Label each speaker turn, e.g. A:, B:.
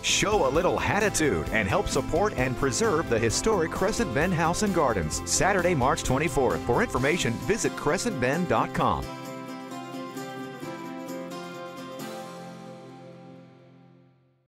A: Show a little Hatitude and help support and preserve the historic Crescent Bend House and Gardens, Saturday, March 24th. For information, visit crescentbend.com.